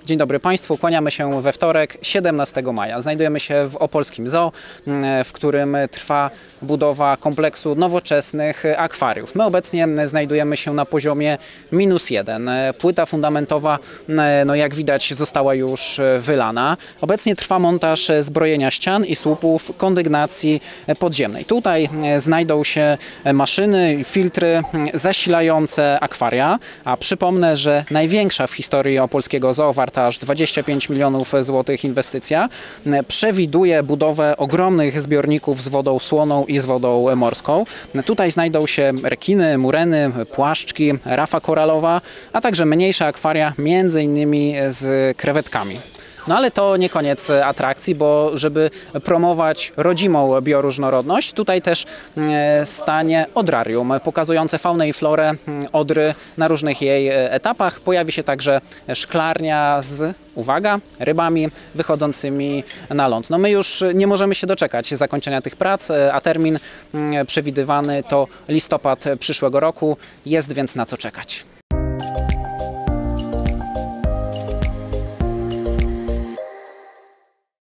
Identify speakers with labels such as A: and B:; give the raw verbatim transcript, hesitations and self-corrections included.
A: Dzień dobry Państwu, kłaniamy się we wtorek, siedemnastego maja. Znajdujemy się w opolskim zoo, w którym trwa budowa kompleksu nowoczesnych akwariów. My obecnie znajdujemy się na poziomie minus jeden. Płyta fundamentowa, no jak widać, została już wylana. Obecnie trwa montaż zbrojenia ścian i słupów kondygnacji podziemnej. Tutaj znajdą się maszyny, filtry zasilające akwaria, a przypomnę, że największa w historii opolskiego zoo, warta aż dwadzieścia pięć milionów złotych inwestycja, przewiduje budowę ogromnych zbiorników z wodą słoną i z wodą morską. Tutaj znajdą się rekiny, mureny, płaszczki, rafa koralowa, a także mniejsze akwaria, między innymi z krewetkami. No ale to nie koniec atrakcji, bo żeby promować rodzimą bioróżnorodność, tutaj też stanie odrarium pokazujące faunę i florę Odry na różnych jej etapach. Pojawi się także szklarnia z, uwaga, rybami wychodzącymi na ląd. No my już nie możemy się doczekać zakończenia tych prac, a termin przewidywany to listopad przyszłego roku. Jest więc na co czekać.